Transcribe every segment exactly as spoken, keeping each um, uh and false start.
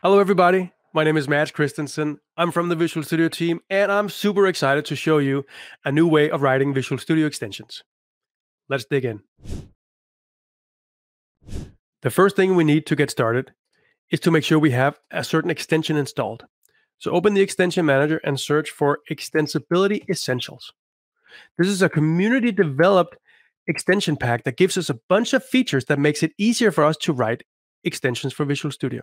Hello, everybody. My name is Matt Christensen. I'm from the Visual Studio team, and I'm super excited to show you a new way of writing Visual Studio extensions. Let's dig in. The first thing we need to get started is to make sure we have a certain extension installed. So open the extension manager and search for Extensibility Essentials. This is a community developed extension pack that gives us a bunch of features that makes it easier for us to write extensions for Visual Studio.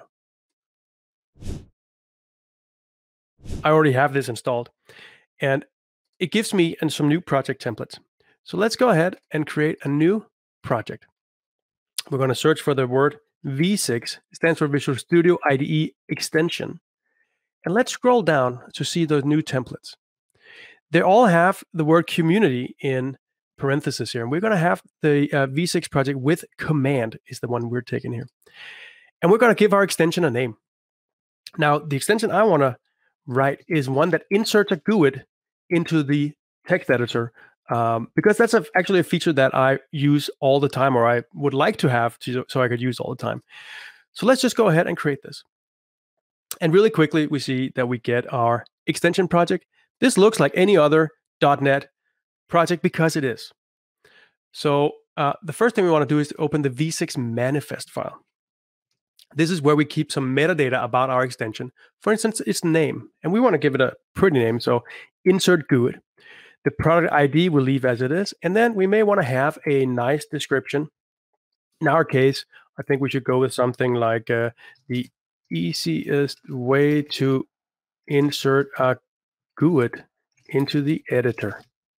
I already have this installed, and it gives me and some new project templates. So let's go ahead and create a new project. We're going to search for the word V six, it stands for Visual Studio I D E extension. And let's scroll down to see those new templates. They all have the word community in parentheses here. And we're going to have the uh, V six project with command is the one we're taking here. And we're going to give our extension a name. Now, the extension I want to write is one that inserts a G U I D into the text editor, um, because that's a, actually a feature that I use all the time, or I would like to have to, so I could use all the time. So let's just go ahead and create this. And really quickly, we see that we get our extension project. This looks like any other dot net project because it is. So uh, the first thing we want to do is to open the V six manifest file. This is where we keep some metadata about our extension. For instance, its name, and we want to give it a pretty name. So insert G U I D. The product I D we'll leave as it is. And then we may want to have a nice description. In our case, I think we should go with something like uh, the easiest way to insert a G U I D into the editor.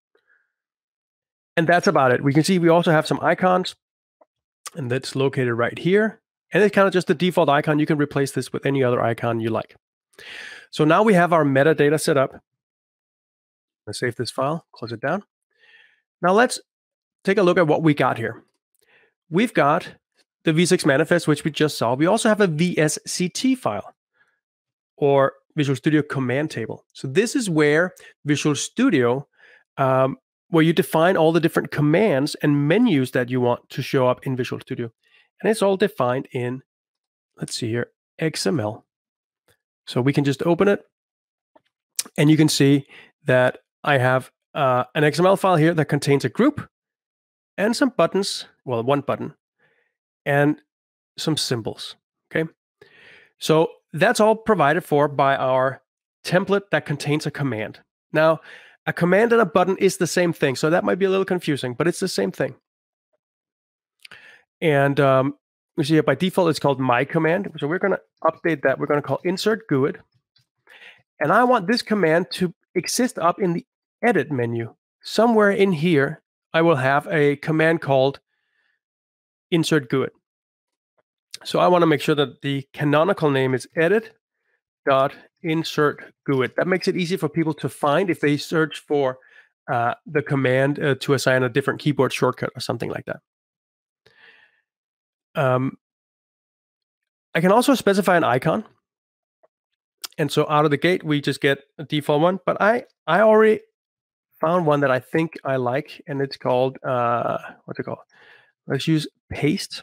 And that's about it. We can see we also have some icons, and that's located right here. And it's kind of just the default icon. You can replace this with any other icon you like. So now we have our metadata set up. Let's save this file, close it down. Now let's take a look at what we got here. We've got the V six manifest, which we just saw. We also have a V S C T file, or Visual Studio command table. So this is where Visual Studio, um, where you define all the different commands and menus that you want to show up in Visual Studio. And it's all defined in, let's see here, X M L. So we can just open it, and you can see that I have uh, an X M L file here that contains a group and some buttons, well, one button, and some symbols, okay? So that's all provided for by our template that contains a command. Now, a command and a button is the same thing, so that might be a little confusing, but it's the same thing. And um, we see it by default, it's called my command. So we're going to update that. We're going to call insert G U I D. And I want this command to exist up in the edit menu. Somewhere in here, I will have a command called insert G U I D. So I want to make sure that the canonical name is edit.insert G U I D. That makes it easy for people to find if they search for uh, the command uh, to assign a different keyboard shortcut or something like that. Um, I can also specify an icon. And so out of the gate, we just get a default one. But I, I already found one that I think I like, and it's called, uh, what's it called? Let's use paste.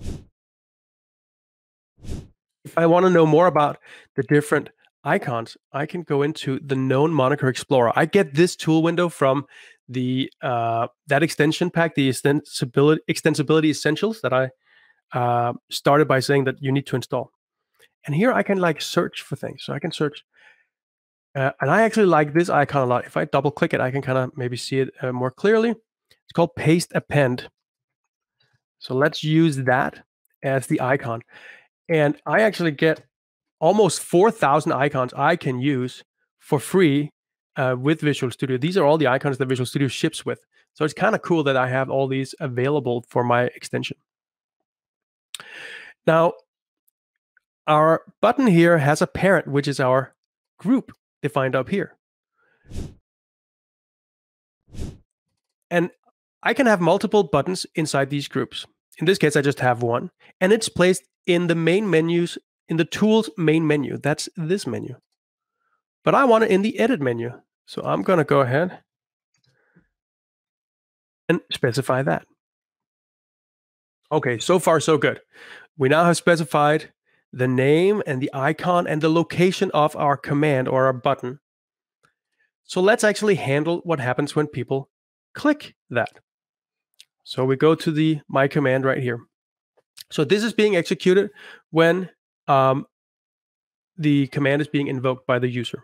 If I want to know more about the different icons, I can go into the known moniker explorer. I get this tool window from the uh, that extension pack, the extensibility, extensibility essentials that I uh, started by saying that you need to install. And here I can like search for things. So I can search. Uh, and I actually like this icon a lot. If I double click it, I can kind of maybe see it uh, more clearly. It's called paste append. So let's use that as the icon. And I actually get almost four thousand icons I can use for free uh, with Visual Studio. These are all the icons that Visual Studio ships with. So it's kind of cool that I have all these available for my extension. Now, our button here has a parent, which is our group defined up here. And I can have multiple buttons inside these groups. In this case, I just have one, and it's placed in the main menus, in the tools main menu. That's this menu. But I want it in the edit menu. So I'm going to go ahead and specify that. Okay, so far so good. We now have specified the name and the icon and the location of our command or our button. So let's actually handle what happens when people click that. So we go to the my command right here. So this is being executed when um, the command is being invoked by the user.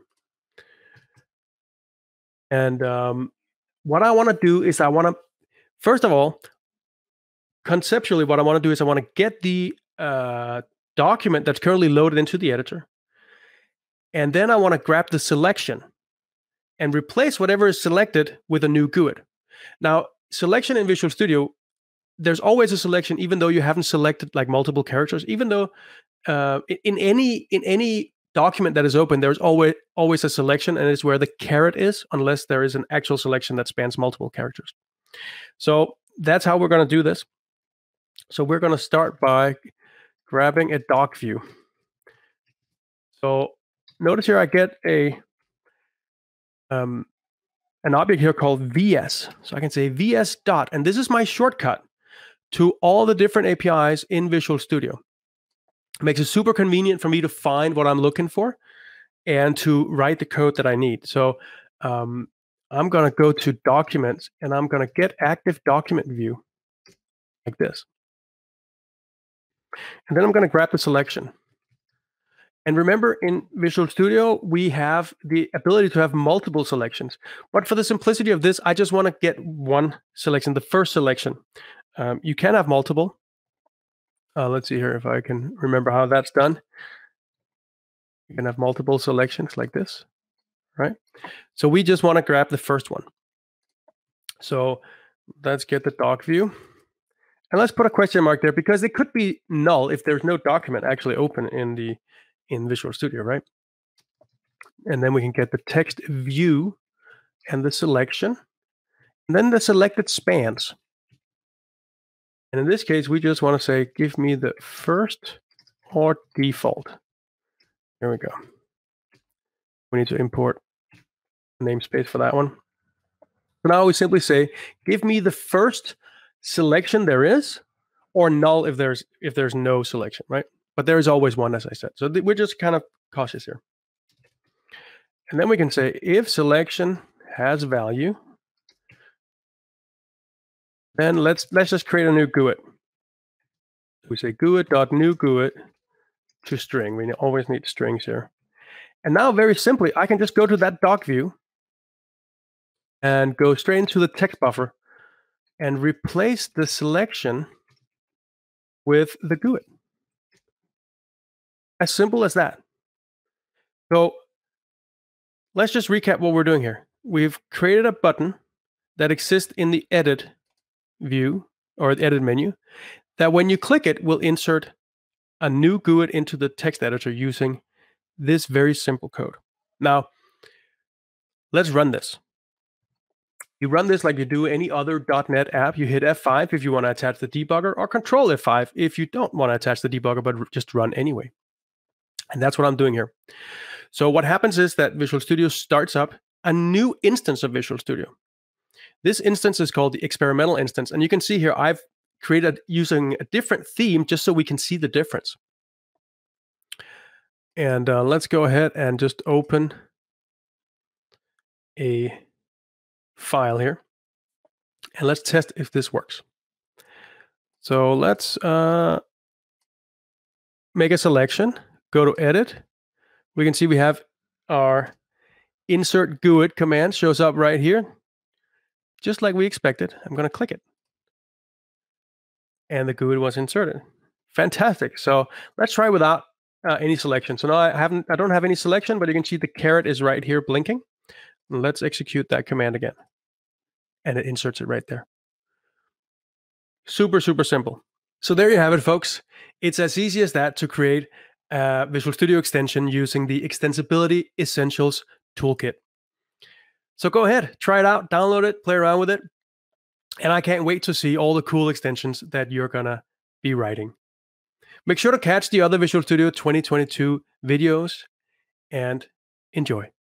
And um, what I want to do is I want to, first of all, conceptually, what I want to do is I want to get the uh, document that's currently loaded into the editor. And then I want to grab the selection and replace whatever is selected with a new G U I D. Now, selection in Visual Studio, there's always a selection, even though you haven't selected like multiple characters. Even though uh, in any in any document that is open, there's always always a selection, and it's where the caret is, unless there is an actual selection that spans multiple characters. So that's how we're going to do this. So we're going to start by grabbing a doc view. So notice here I get a um, an object here called V S. So I can say V S dot, and this is my shortcut to all the different A P Is in Visual Studio. It makes it super convenient for me to find what I'm looking for and to write the code that I need. So um, I'm going to go to Documents, and I'm going to get Active Document View like this. And then I'm going to grab the selection. And remember, in Visual Studio, we have the ability to have multiple selections. But for the simplicity of this, I just want to get one selection, the first selection. Um, you can have multiple. Uh, let's see here if I can remember how that's done. You can have multiple selections like this, right? So we just want to grab the first one. So let's get the doc view. And let's put a question mark there, because it could be null if there's no document actually open in the in Visual Studio, right? And then we can get the text view and the selection, and then the selected spans. And in this case, we just want to say, give me the first or default. Here we go. We need to import a namespace for that one. So now we simply say, give me the first selection there is, or null if there's if there's no selection, right? But there is always one, as I said. So we're just kind of cautious here. And then we can say, if selection has value, then let's let's just create a new G U I D. We say G U I D.new G U I D to string. We always need strings here. And now, very simply, I can just go to that doc view and go straight into the text buffer and replace the selection with the G U I D. As simple as that. So let's just recap what we're doing here. We've created a button that exists in the edit view or the edit menu that when you click it will insert a new G U I D into the text editor using this very simple code. Now, let's run this. You run this like you do any other .NET app. You hit F five if you want to attach the debugger, or Control F five if you don't want to attach the debugger, but just run anyway. And that's what I'm doing here. So what happens is that Visual Studio starts up a new instance of Visual Studio. This instance is called the experimental instance. And you can see here, I've created using a different theme just so we can see the difference. And uh, let's go ahead and just open a file here. And let's test if this works. So let's uh, make a selection, go to Edit. We can see we have our insert G U I D command shows up right here, just like we expected. I'm going to click it. And the G U I D was inserted. Fantastic. So let's try without uh, any selection. So now I haven't, I don't have any selection, but you can see the caret is right here blinking. Let's execute that command again. And it inserts it right there. Super, super simple. So there you have it, folks. It's as easy as that to create a Visual Studio extension using the Extensibility Essentials toolkit. So go ahead, try it out, download it, play around with it. And I can't wait to see all the cool extensions that you're going to be writing. Make sure to catch the other Visual Studio twenty twenty-two videos and enjoy.